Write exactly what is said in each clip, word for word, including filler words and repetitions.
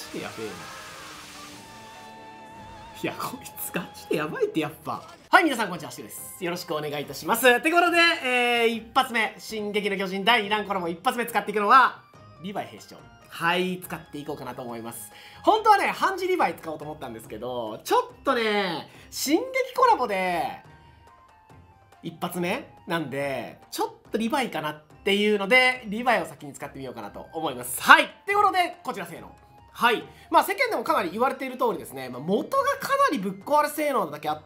でやべえな。いや、こいつガチでやばいってやっぱ。はい、皆さんこんにちは、しゅうです。よろしくお願いいたします。ってことで、えー、一発目、進撃の巨人だいにだんコラボ一発目使っていくのは、リヴァイ兵士長。はい、使っていこうかなと思います。本当はね、ハンジリヴァイ使おうと思ったんですけど、ちょっとね、進撃コラボで、一発目なんで、ちょっとリヴァイかなっていうので、リヴァイを先に使ってみようかなと思います。はい、ってことで、こちら性能。はい。まあ世間でもかなり言われている通りですね、まあ、元がかなりぶっ壊れ性能だけあって、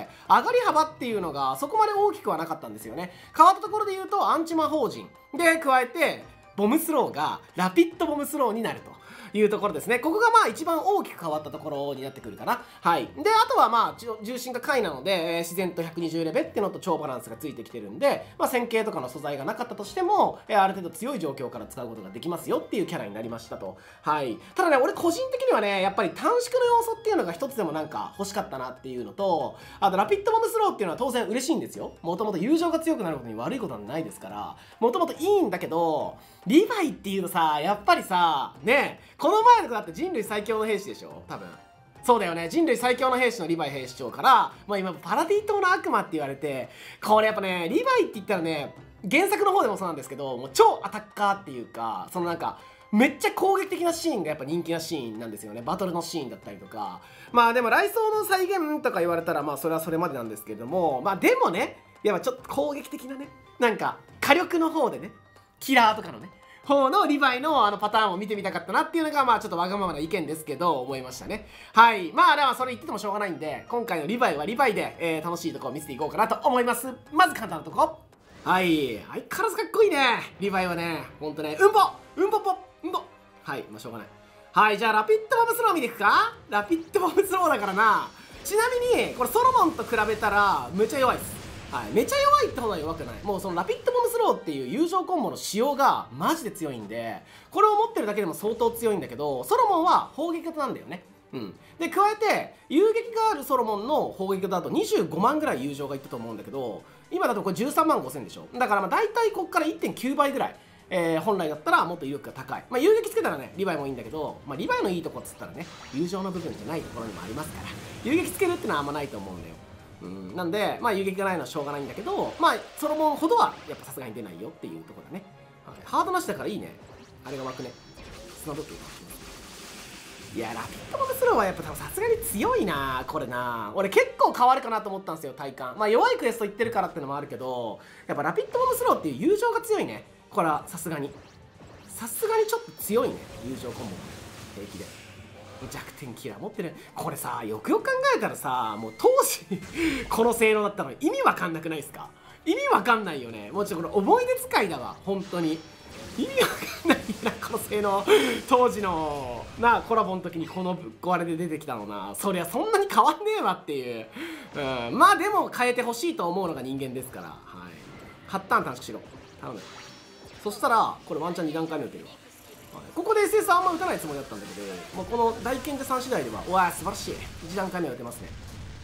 上がり幅っていうのがそこまで大きくはなかったんですよね。変わったところで言うと、アンチ魔法陣で加えて、ボムスローがラピッドボムスローになるというところですね。ここがまあ一番大きく変わったところになってくるかな。はい。で、あとはまあ重心が回なので、えー、自然とひゃくにじゅうレベっていうのと超バランスがついてきてるんで、まあ線形とかの素材がなかったとしても、えー、ある程度強い状況から使うことができますよっていうキャラになりましたと。はい。ただね、俺個人的にはね、やっぱり短縮の要素っていうのが一つでもなんか欲しかったなっていうのと、あとラピッドボムスローっていうのは当然嬉しいんですよ。もともと友情が強くなることに悪いことはないですから、もともといいんだけど、リヴァイっていうのさ、やっぱりさ、ね、この前の子だって人類最強の兵士でしょ多分。そうだよね。人類最強の兵士のリヴァイ兵士長から、まあ今、パラディ島の悪魔って言われて、これやっぱね、リヴァイって言ったらね、原作の方でもそうなんですけど、もう超アタッカーっていうか、そのなんか、めっちゃ攻撃的なシーンがやっぱ人気なシーンなんですよね。バトルのシーンだったりとか。まあでも雷装の再現とか言われたら、まあそれはそれまでなんですけれども、まあでもね、やっぱちょっと攻撃的なね、なんか火力の方でね、キラーとかのね、方のリヴァイのあのパターンを見てみたかったなっていうのがまあちょっとわがままな意見ですけど思いましたね。はい。まあでもそれ言っててもしょうがないんで、今回のリヴァイはリヴァイで、えー、楽しいところを見せていこうかなと思います。まず簡単なとこ。はい。相変わらずかっこいいね。リヴァイはね、ほんとね、うんぽうんぽぽうんぽはい。まあしょうがない。はい。じゃあラピッドボムスロー見ていくか。ラピッドボムスローだからな。ちなみに、これソロモンと比べたらめっちゃ弱いです。はい、めちゃ弱いってほどは弱くない。もうそのラピッドボムスローっていう友情コンボの仕様がマジで強いんで、これを持ってるだけでも相当強いんだけど、ソロモンは砲撃型なんだよね。うん。で、加えて、遊撃があるソロモンの砲撃型だとにじゅうごまんぐらい友情がいったと思うんだけど、今だとこれじゅうさんまんごせんでしょ。だからまあ大体こっから いってんきゅうばいぐらい。えー、本来だったらもっと威力が高い。まあ遊撃つけたらね、リヴァイもいいんだけど、まあリヴァイのいいとこっつったらね、友情の部分じゃないところにもありますから、遊撃つけるってのはあんまないと思うんだよ。うん、なんで、まあ遊撃がないのはしょうがないんだけど、まあソロモンほどはやっぱさすがに出ないよっていうところだね。はい、ハードなしだからいいね。あれが湧くね。砂時計が湧きます。いや、ラピッドボムスローはやっぱさすがに強いなこれな。俺結構変わるかなと思ったんですよ、体感。まあ弱いクエスト言ってるからってのもあるけど、やっぱラピッドボムスローっていう友情が強いね。これはさすがに。さすがにちょっと強いね、友情コンボ平気で。弱点キラー持ってる。これさ、よくよく考えたらさ、もう当時この性能だったのに意味わかんなくないですか。意味わかんないよね。もうちょっとこれ思い出使いだわ本当に。意味わかんないなこの性能。当時のなコラボの時にこのぶっ壊れで出てきたのな。そりゃそんなに変わんねえわっていう、うん、まあでも変えてほしいと思うのが人間ですから。はい、ハッターン短縮しろ頼む。そしたらこれワンチャンにだんかいめ打てるわ。ここで エスエス あんま打たないつもりだったんだけど、まあ、この大賢者さん次第では、うわー素晴らしい。いちだんかいめは打てますね。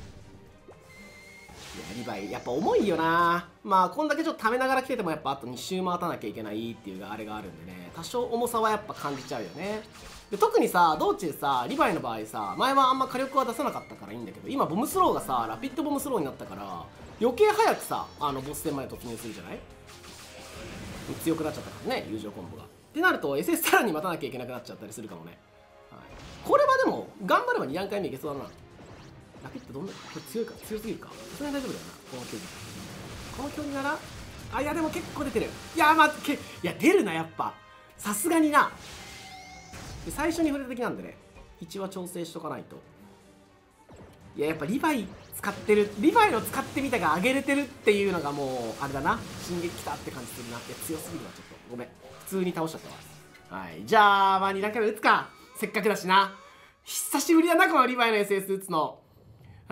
いや、リヴァイ、やっぱ重いよな。まあ、こんだけちょっと溜めながら来てても、やっぱあとに周回たなきゃいけないっていうあれがあるんでね、多少重さはやっぱ感じちゃうよね。で、特にさ、道中さ、リヴァイの場合さ、前はあんま火力は出さなかったからいいんだけど、今ボムスローがさ、ラピッドボムスローになったから、余計早くさ、あのボス戦まで突入するじゃない。強くなっちゃったからね、友情コンボが。ってなると エスエス さらに待たなきゃいけなくなっちゃったりするかもね。はい、これはでも頑張ればにだんかいめいけそうだな。ラピッドどんな、これ強いか強すぎるか。さすがに大丈夫だよな、この距離。この距離なら、あ、いやでも結構出てる。いやまあけいや出るなやっぱ。さすがにな。で最初に触れた時なんでね、いちは調整しとかないと。いややっぱリヴァイ使ってる、リヴァイの使ってみたが上げれてるっていうのがもうあれだな。進撃きたって感じするなって。強すぎるわちょっと。ごめん。普通に倒しちゃったわ。はい。じゃあ、まあにだんかいめ打つか。せっかくだしな。久しぶりだな、このリヴァイの エスエス 打つの。うん。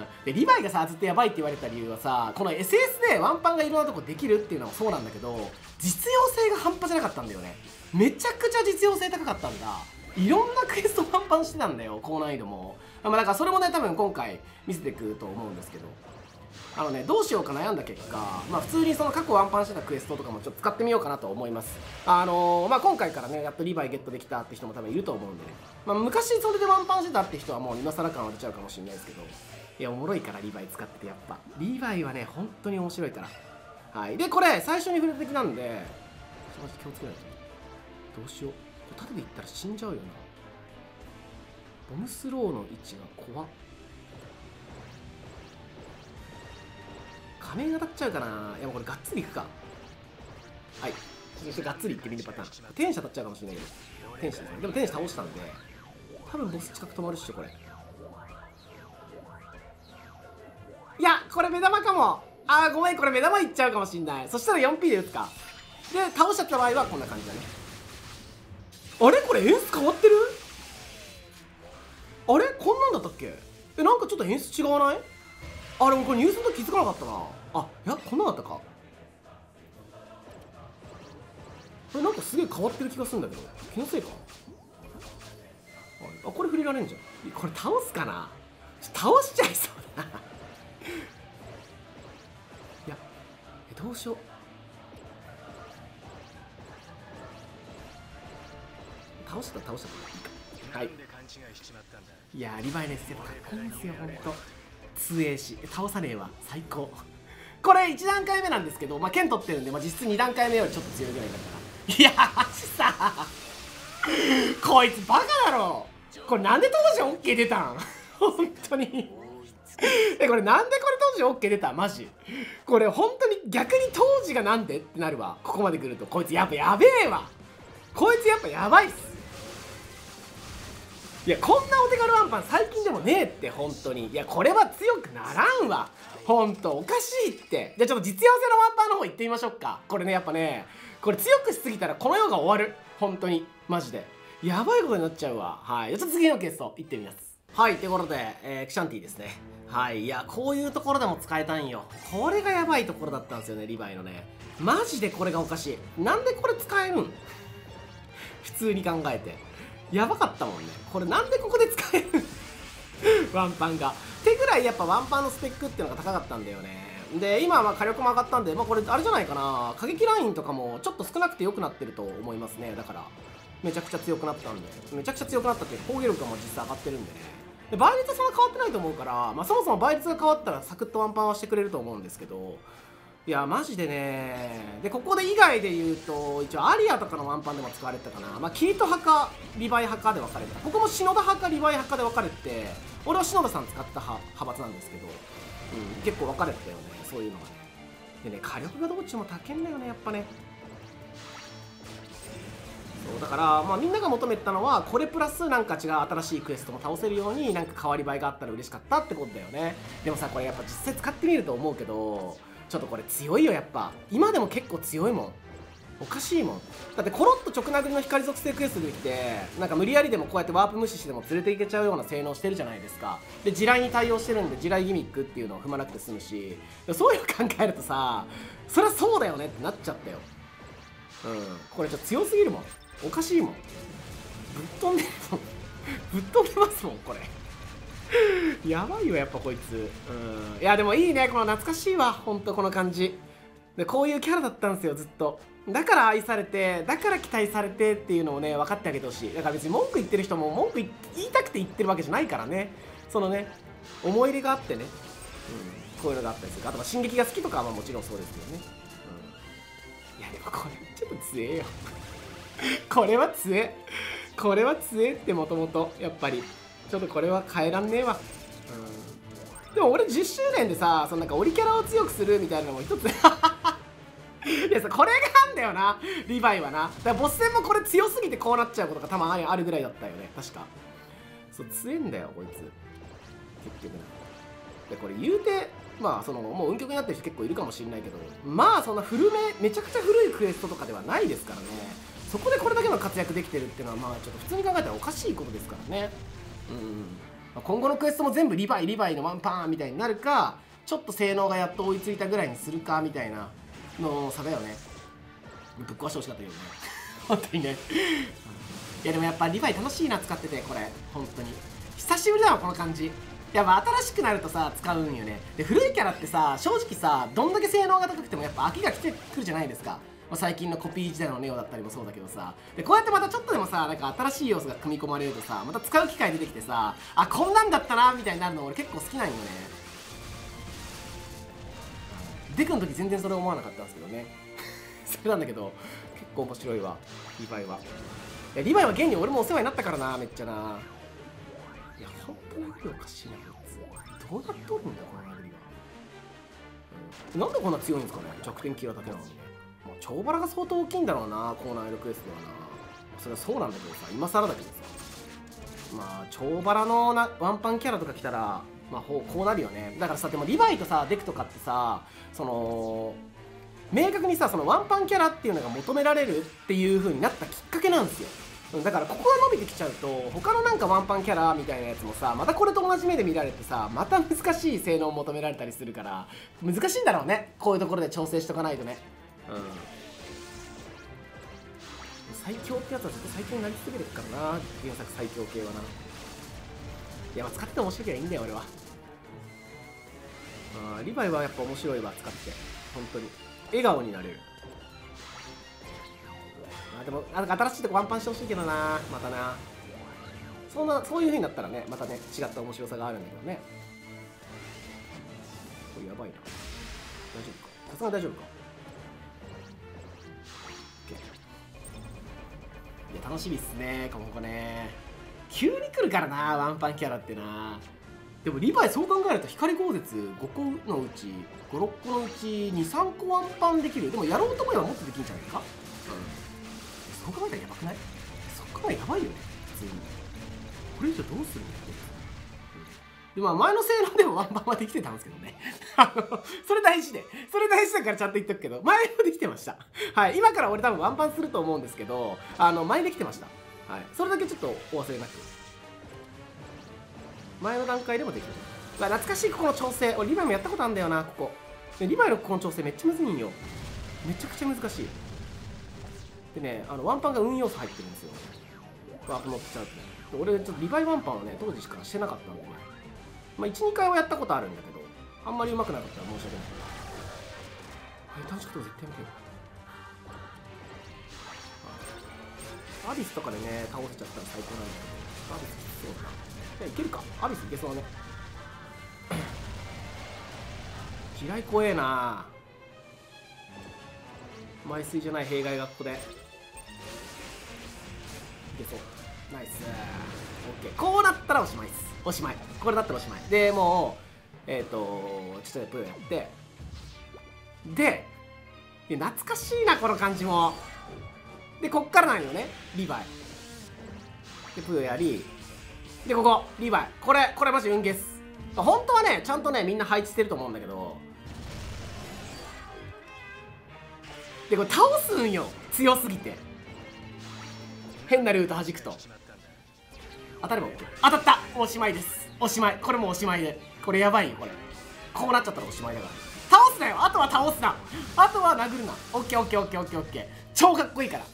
で、リヴァイがさ、ずっとやばいって言われた理由はさ、この エスエス でワンパンがいろんなとこできるっていうのはそうなんだけど、実用性が半端じゃなかったんだよね。めちゃくちゃ実用性高かったんだ。いろんなクエストワンパンしてたんだよ、高難易度も。まあだからそれもね、多分今回見せてくると思うんですけど。 あのね、どうしようか悩んだ結果、まあ普通にその過去ワンパンしてたクエストとかもちょっと使ってみようかなと思います。あのー、まあ今回からね、やっとリヴァイゲットできたって人も多分いると思うんでね、まあ昔それでワンパンしてたって人はもう今更感は出ちゃうかもしれないですけど、いやおもろいからリヴァイ使ってて、やっぱリヴァイはね本当に面白いから。はい、でこれ最初に触れた敵なんでマジ気をつけないと。どうしよう、これ縦でいったら死んじゃうよな。ボムスローの位置が怖っ。仮面当たっちゃうかな。いやもうこれがっつりいくか。はい、そしてがっつりいってみるパターン。天使当たっちゃうかもしれないけど、天使ですね。でも天使倒したんで多分ボス近く止まるっしょこれ。いやこれ目玉かも。あーごめん、これ目玉いっちゃうかもしんない。そしたら よんピー で打つか。で倒しちゃった場合はこんな感じだね。あれこれ演出変わってる。あれこんなんだったっけ。えなんかちょっと演出違わない。あれもこれニュースの時気づかなかったな。あいやこんなんだったか。これなんかすげえ変わってる気がするんだけど、気のせいか。あこれ触れられんじゃん。これ倒すかな。倒しちゃいそうだな。いやえどうしよう。倒した倒したはい。いやリヴァイネスやっぱかっこいいんですよほんと。強えし倒さねえわ最高。これいち段階目なんですけど、まあ剣取ってるんで、まあ、実質に段階目よりちょっと強いぐらいだから。いやマジさこいつバカだろ。これなんで当時 OK 出たん本当にえこれなんでこれ当時 OK 出たマジ。これ本当に逆に当時がなんでってなるわ。ここまで来るとこいつやっぱやべえわ。こいつやっぱやばいっす。いやこんなお手軽ワンパン最近でもねえって本当に。いやこれは強くならんわほんとおかしいって。じゃあちょっと実用性のワンパンの方行ってみましょうか。これねやっぱねこれ強くしすぎたらこの世が終わる本当にマジでやばいことになっちゃうわ。はい、じゃあ次のケースを行ってみます。はいということで、えー、クシャンティですね。はい、いやこういうところでも使えたんよ。これがやばいところだったんですよねリヴァイのね。マジでこれがおかしい。なんでこれ使えるん普通に考えてやばかったもんね。これなんでここで使えるワンパンがってぐらいやっぱワンパンのスペックっていうのが高かったんだよね。で今はまあ火力も上がったんで、まあ、これあれじゃないかな、過激ラインとかもちょっと少なくて良くなってると思いますね。だからめちゃくちゃ強くなったんで、めちゃくちゃ強くなったっていう攻撃力も実際上がってるんでね。で倍率はそんな変わってないと思うから、まあ、そもそも倍率が変わったらサクッとワンパンはしてくれると思うんですけど、いやマジでね。でここで以外で言うと一応アリアとかのワンパンでも使われてたかな。まあキリト派かリヴァイ派かで分かれてた。ここも篠田派かリヴァイ派かで分かれてて、俺は篠田さん使った派派閥なんですけど、うん、結構分かれてたよねそういうのがね。でね火力がどっちも高いんだよねやっぱね。そうだからまあみんなが求めてたのはこれプラスなんか違う新しいクエストも倒せるようになんか変わり映えがあったら嬉しかったってことだよね。でもさこれやっぱ実際使ってみると思うけどちょっとこれ強いよやっぱ。今でも結構強いもん。おかしいもん。だってコロッと直殴りの光属性クエストできてなんか無理やりでもこうやってワープ無視してでも連れていけちゃうような性能してるじゃないですか。で地雷に対応してるんで地雷ギミックっていうのを踏まなくて済むし、そういうの考えるとさそりゃそうだよねってなっちゃったよ。うんこれちょっと強すぎるもん。おかしいもん。ぶっ飛んでるもんぶっ飛んでますもんこれやばいよやっぱこいつ。うんいやでもいいねこの懐かしいわほんとこの感じで。こういうキャラだったんですよずっと。だから愛されてだから期待されてっていうのをね分かってあげてほしい。だから別に文句言ってる人も文句言いたくて言ってるわけじゃないからね。そのね思い入れがあってね、うん、こういうのがあったりする。あとは進撃が好きとかはもちろんそうですけどね、うん、いやでもこれちょっと強えよこれは強えこれは強えってもともとやっぱりちょっとこれは変えらんねえわ。うん、でも俺じゅっしゅうねんでさそのなんかオリキャラを強くするみたいなのも一ついやさこれがあんだよなリヴァイはな。だからボス戦もこれ強すぎてこうなっちゃうことがたまにあるぐらいだったよね確か。そう強えんだよこいつ結局な。でこれ言うてまあそのもう運極になってる人結構いるかもしれないけど、まあそんな古めめちゃくちゃ古いクエストとかではないですからね。そこでこれだけの活躍できてるっていうのはまあちょっと普通に考えたらおかしいことですからね。うん、今後のクエストも全部リヴァイリヴァイのワンパーンみたいになるかちょっと性能がやっと追いついたぐらいにするかみたいなの差だよね。ぶっ壊してほしかったけどね本当にねいやでもやっぱリヴァイ楽しいな使っててこれ本当に久しぶりだわこの感じ。 やっぱ新しくなるとさ使うんよね。で古いキャラってさ正直さどんだけ性能が高くてもやっぱ飽きが来てくるじゃないですか。まあ、最近のコピー時代のネオだったりもそうだけどさ、でこうやってまたちょっとでもさなんか新しい要素が組み込まれるとさまた使う機会出てきてさ、あこんなんだったなみたいになるの俺結構好きなんよね。デクの時全然それ思わなかったんですけどねそれなんだけど結構面白いわリヴァイは。いやリヴァイは現に俺もお世話になったからな、めっちゃな。いや本当におかしいなこいつ。どうなっとるんだよこの殴りは、うん、なんでこんな強いんですかね弱点キラーだけなのに。もう超バラが相当大きいんだろうなコーナーエルクエストはな。それはそうなんだけどさ今更だけどさ、まあ超バラのなワンパンキャラとか来たらまあこうなるよね。だからさでもリヴァイとさデクとかってさその明確にさそのワンパンキャラっていうのが求められるっていう風になったきっかけなんですよ。だからここが伸びてきちゃうと他のなんかワンパンキャラみたいなやつもさまたこれと同じ目で見られてさまた難しい性能を求められたりするから難しいんだろうね、こういうところで調整しとかないとね。うん、最強ってやつはずっと最強になり続けてるからな原作最強系はな。いやまあ使ってて面白いけばいいんだよ俺は。あリヴァイはやっぱ面白いわ使って本当に笑顔になれる。あでもなんか新しいとこワンパンしてほしいけどなまたな。そんなそういう風になったらねまたね違った面白さがあるんだけどね。これやばいな。大丈夫か、さすがに大丈夫か。いや楽しみっすねここね。急に来るからなワンパンキャラってな。でもリヴァイそう考えると光豪絶ごこのうちご、ろっこのうちに、さんこワンパンできる。でもやろうと思えばもっとできるんじゃないか。うんそう考えたらやばくない？そう考えたらやばいよね普通に。これ以上どうするんだよ、うん、でまあ前の性能でもワンパンはできてたんですけどねそれ大事でそれ大事だからちゃんと言っとくけど前もできてましたはい今から俺多分ワンパンすると思うんですけどあの前できてました。はいそれだけちょっとお忘れなく。前の段階でもできる。懐かしいここの調整。俺リヴァイもやったことあるんだよなここ。リヴァイのここの調整めっちゃむずいんよ。めちゃくちゃ難しい。でねあのワンパンが運要素入ってるんですよ。ワープ乗っちゃうとね。俺ちょっとリヴァイワンパンはね当時しかしてなかったんでね。まあいち、にかいはやったことあるんだけどあんまり上手くなかったら申し訳ない。下手な人絶対見てよ。アビスとかでね倒せちゃったら最高なんだけどアビスきつそうだな。いけるかアビスいけそうね嫌い怖えな。枚数じゃない弊害がここでいけそう。ナイスオッケー。こうなったらおしまいです。おしまいこれだったらおしまいでもうえっ、ー、とちょっとプーやってでで懐かしいなこの感じも。でこっからなんよねリヴァイでプーやりでここリヴァイこれこれマジ運ゲーっす。本当はねちゃんとねみんな配置してると思うんだけどでこれ倒すんよ強すぎて。変なルート弾くと当たれば OK。 当たったおしまいです。おしまいこれもうおしまいでこれやばいよこれ。こうなっちゃったらおしまいだから倒すなよ。あとは倒すなあとは殴るな。 オーケーオーケーオーケーオーケーオッケー超かっこいいからや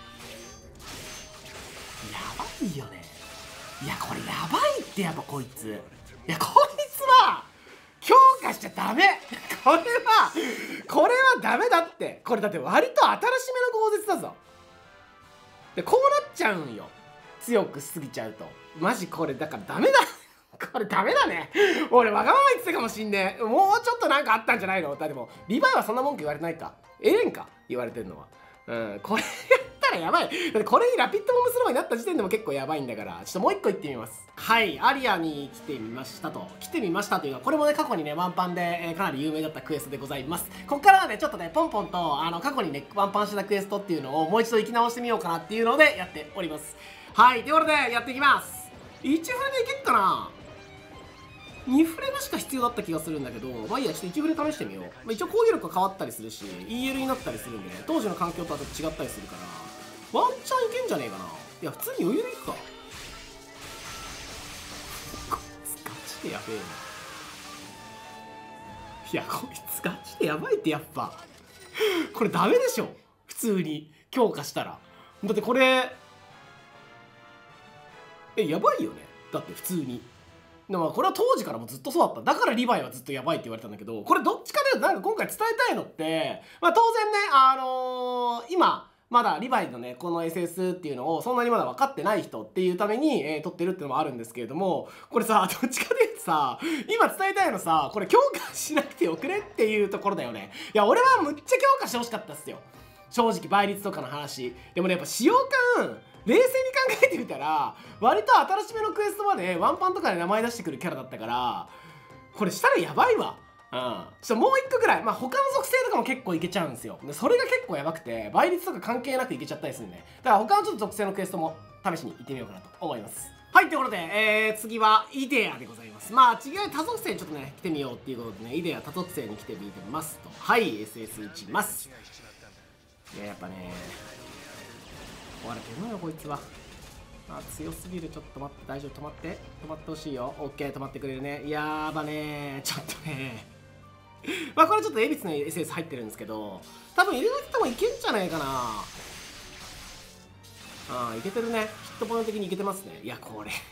ばいよね。いやこれやばいってやっぱこいついやこいつは強化しちゃダメこれはこれはダメだって。これだって割と新しめの豪絶だぞ。でこうなっちゃうんよ強くしすぎちゃうと。マジこれだからダメだこれダメだね。俺わがまま言ってたかもしんねえ。もうちょっとなんかあったんじゃないの。だってもリヴァイはそんな文句言われてないか。エレンか言われてんのは。うんこれやったらやばい。だってこれにラピッドボムスローになった時点でも結構やばいんだからちょっともう一個言ってみます。はいアリアに来てみましたと。来てみましたというのはこれもね過去にねワンパンで、えー、かなり有名だったクエストでございます。ここからはねちょっとねポンポンとあの過去にねワンパンしてたクエストっていうのをもう一度生き直してみようかなっていうのでやっております。はいということでやっていきます。いちフレでいけっかな。にフレがしか必要だった気がするんだけどまあいいやちょっといちフレ試してみよう。まあ、一応攻撃力が変わったりするし イーエル になったりするんでね当時の環境とはちょっと違ったりするからワンチャンいけんじゃねえかな。いや普通に余裕でいくか。こいつガチでやべえな。いやこいつガチでやばいってやっぱこれダメでしょ普通に強化したら。だってこれえやばいよねだって普通にでもこれは当時からもずっとそうだった。だからリヴァイはずっとやばいって言われたんだけど、これどっちかというとなんか今回伝えたいのって、まあ当然ね、あのー、今、まだリヴァイのね、この エスエス っていうのをそんなにまだ分かってない人っていうために、えー、撮ってるっていうのもあるんですけれども、これさ、どっちかというとさ、今伝えたいのさ、これ強化しなくてよくねっていうところだよね。いや、俺はむっちゃ強化してほしかったっすよ。正直、倍率とかの話。でもね、やっぱ使用感、冷静に考えてみたら、割と新しめのクエストまでワンパンとかで名前出してくるキャラだったから、これしたらやばいわ。うん、ちょっともう一個ぐらい、まあ、他の属性とかも結構いけちゃうんですよ。でそれが結構やばくて、倍率とか関係なくいけちゃったりするんで、だから他のちょっと属性のクエストも試しに行ってみようかなと思います。はい、ということで、えー、次はイデアでございます。まあ、違う多属性にちょっとね、来てみようっていうことでね、イデア多属性に来てみてますと。はい、エスエス 打ちます。いや、やっぱね、壊れてるのよ、こいつは。あ、強すぎる。ちょっと待って、大丈夫、止まって。止まってほしいよ。オッケー、止まってくれるね。いやーばねー、ちょっとねー。まあこれちょっとエビスの エスエス 入ってるんですけど、多分入れなくてもいけんじゃないかな。ああ、いけてるね。ヒットポイント的にいけてますね。いや、これ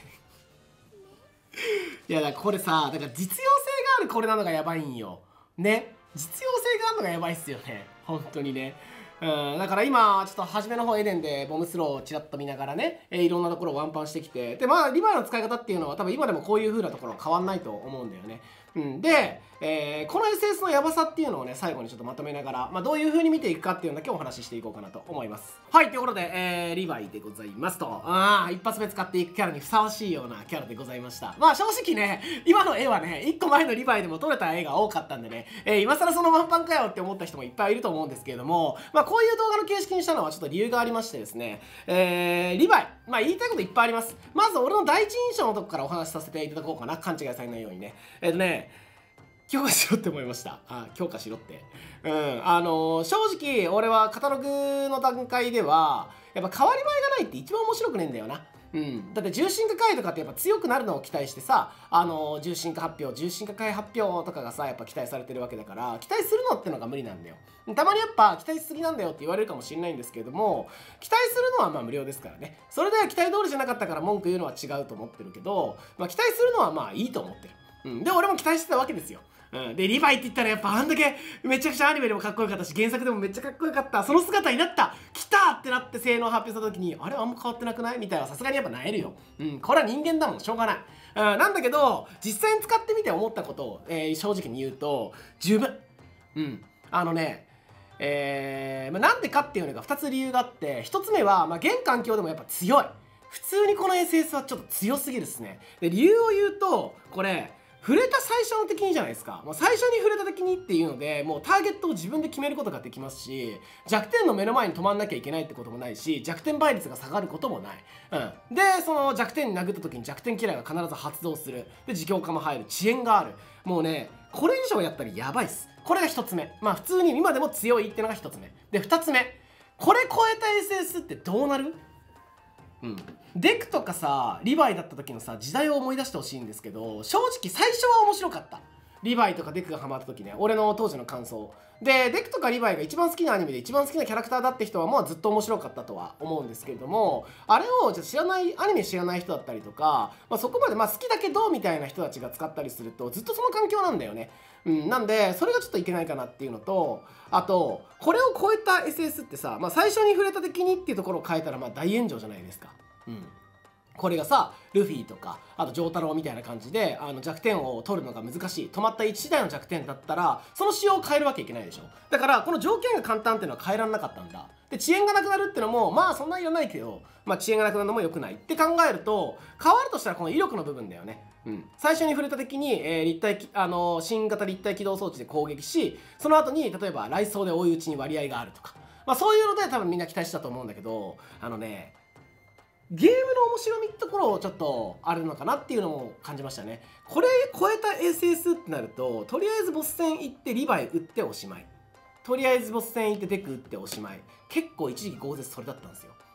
いや、だからこれさ、だから実用性があるこれなのがやばいんよ。ね。実用性があるのがやばいっすよね。本当にね。うん、だから今、ちょっと初めの方エデンでボムスローをちらっと見ながらね、えー、いろんなところをワンパンしてきて、で、まあ、リヴァイの使い方っていうのは多分今でもこういう風なところ変わんないと思うんだよね。うん、で、えー、この エスエス のヤバさっていうのをね、最後にちょっとまとめながら、まあ、どういう風に見ていくかっていうのだけお話ししていこうかなと思います。はい、ということで、えー、リヴァイでございますと、ああ、一発目使っていくキャラにふさわしいようなキャラでございました。まあ、正直ね、今の絵はね、いっこまえのリヴァイでも撮れた絵が多かったんでね、えー、今更そのワンパンかよって思った人もいっぱいいると思うんですけれども、まあ、こういう動画の形式にしたのはちょっと理由がありましてですね、えー、リヴァイ、まあ、言いたいこといっぱいあります。まず俺の第一印象のとこからお話しさせていただこうかな。勘違いされないようにね。えっ、ー、とね、強化しろって思いました。あ、強化しろって。うん。あのー、正直、俺はカタログの段階では、やっぱ変わり映えがないって一番面白くねえんだよな。うん。だって重心化回とかってやっぱ強くなるのを期待してさ、あのー、重心化発表、重心化回発表とかがさ、やっぱ期待されてるわけだから、期待するのってのが無理なんだよ。たまにやっぱ期待しすぎなんだよって言われるかもしれないんですけれども、期待するのはまあ無料ですからね。それで期待通りじゃなかったから文句言うのは違うと思ってるけど、まあ期待するのはまあいいと思ってる。うん。で、俺も期待してたわけですよ。うん、で、リヴァイって言ったらやっぱあんだけめちゃくちゃアニメでもかっこよかったし、原作でもめっちゃかっこよかった。その姿になった来たってなって性能発表した時に、あれあんま変わってなくないみたいなさすがにやっぱなえるよ。うん、これは人間だもん、しょうがない。うん、なんだけど、実際に使ってみて思ったことを、えー、正直に言うと、十分。うん。あのね、えー、まあ、なんでかっていうのがふたつ理由があって、ひとつめは、まあ、現環境でもやっぱ強い。普通にこの エスエス はちょっと強すぎるっすね。で、理由を言うと、これ、触れた最初の敵にじゃないですか。もう最初に触れた敵にっていうので、もうターゲットを自分で決めることができますし、弱点の目の前に止まんなきゃいけないってこともないし、弱点倍率が下がることもない。うん。で、その弱点に殴った時に弱点キラーが必ず発動する。で、自強化も入る。遅延がある。もうね、これ以上やったらやばいっす。これがひとつめ。まあ普通に今でも強いってのがひとつめ。で、ふたつめ。これ超えた エスエス ってどうなる？うん、デクとかさリヴァイだった時のさ時代を思い出してほしいんですけど、正直最初は面白かった。リヴァイとかデクがハマった時ね、俺の当時の感想で、デクとかリヴァイが一番好きなアニメで一番好きなキャラクターだって人はもうずっと面白かったとは思うんですけれども、あれをじゃ知らないアニメ知らない人だったりとか、まあ、そこまでまあ好きだけどみたいな人たちが使ったりするとずっとその環境なんだよね。うん、なんでそれがちょっといけないかなっていうのと、あとこれを超えた エスエス ってさ、まあ、最初に触れた時にっていうところを変えたらまあ大炎上じゃないですか。うん、これがさルフィとかあと丈太郎みたいな感じであの弱点を取るのが難しい止まったいちだいの弱点だったらその仕様を変えるわけいけないでしょ。だからこの条件が簡単っていうのは変えられなかったんだ。で遅延がなくなるっていうのもまあそんなにいらないけど、まあ、遅延がなくなるのも良くないって考えると変わるとしたらこの威力の部分だよね。うん、最初に触れた時に、えー、立体あの新型立体起動装置で攻撃し、その後に例えば雷装で追い打ちに割合があるとか、まあ、そういうので多分みんな期待したと思うんだけど、あのねゲームの面白みってところをちょっとあるのかなっていうのも感じましたね。これ超えた エスエス ってなるととりあえずボス戦行ってリヴァイ打っておしまい、とりあえずボス戦行ってデク打っておしまい、結構一時期豪絶それだったんですよ。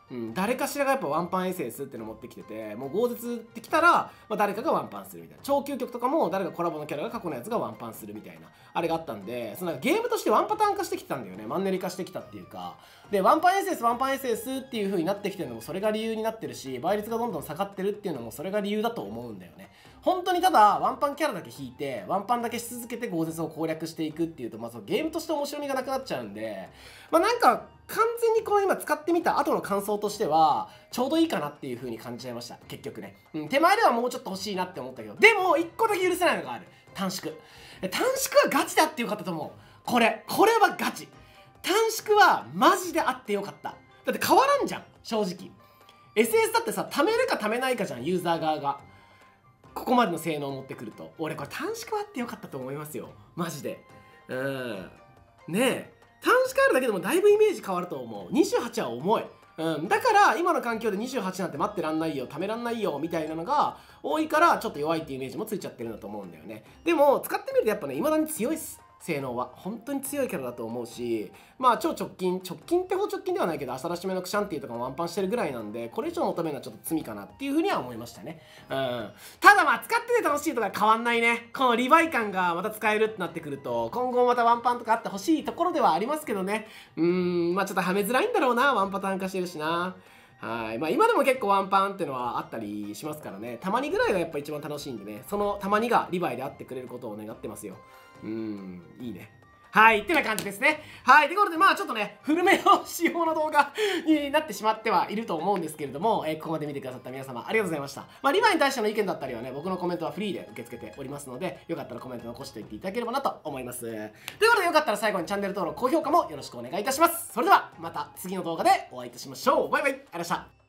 うん、誰かしらがやっぱワンパン エスエス っていうのを持ってきてて、もう豪絶ってきたら、まあ、誰かがワンパンするみたいな、超究極とかも誰かコラボのキャラが過去のやつがワンパンするみたいなあれがあったんで、そのなんかゲームとしてワンパターン化してきたんだよね。マンネリ化してきたっていうか、でワンパン エスエス ワンパン エスエス っていう風になってきてるのもそれが理由になってるし、倍率がどんどん下がってるっていうのもそれが理由だと思うんだよね。本当にただワンパンキャラだけ引いてワンパンだけし続けて豪絶を攻略していくっていうと、まあ、そのゲームとして面白みがなくなっちゃうんで、まあなんか完全にこの今使ってみた後の感想としてはちょうどいいかなっていう風に感じちゃいました結局ね、うん、手前ではもうちょっと欲しいなって思ったけど、でもいっこだけ許せないのがある。短縮短縮はガチであってよかったと思う。これこれはガチ短縮はマジであってよかった。だって変わらんじゃん正直。 エスエス だってさ、貯めるか貯めないかじゃんユーザー側が。ここまでの性能を持ってくると、俺これ短縮はあってよかったと思いますよマジで。うんねえ、短縮あるだけでもだいぶイメージ変わると思う。にじゅうはちは重い、うん、だから今の環境でにじゅうはちなんて待ってらんないよ、貯めらんないよみたいなのが多いからちょっと弱いっていうイメージもついちゃってるんだと思うんだよね。でも使ってみるとやっぱね、未だに強いっす。性能は本当に強いキャラだと思うし、まあ超直近直近ってほど直近ではないけど、新しめのクシャンティとかもワンパンしてるぐらいなんで、これ以上求めるのはちょっと罪かなっていうふうには思いましたね。うん、ただまあ使ってて楽しいとか変わんないね。このリヴァイ感がまた使えるってなってくると、今後またワンパンとかあってほしいところではありますけどね。うーん、まあちょっとはめづらいんだろうな、ワンパターン化してるしな。はい、まあ今でも結構ワンパンっていうのはあったりしますからね。たまにぐらいがやっぱ一番楽しいんでね、そのたまにがリヴァイであってくれることを願ってますよ。うーん、いいね。はい、ってな感じですね。はい、ということで、まあちょっとね、古めの仕様の動画になってしまってはいると思うんですけれども、えー、ここまで見てくださった皆様、ありがとうございました。まあ、リヴァイに対しての意見だったりはね、僕のコメントはフリーで受け付けておりますので、よかったらコメント残しておいていただければなと思います。ということで、よかったら最後にチャンネル登録、高評価もよろしくお願いいたします。それでは、また次の動画でお会いいたしましょう。バイバイ、ありがとうございました。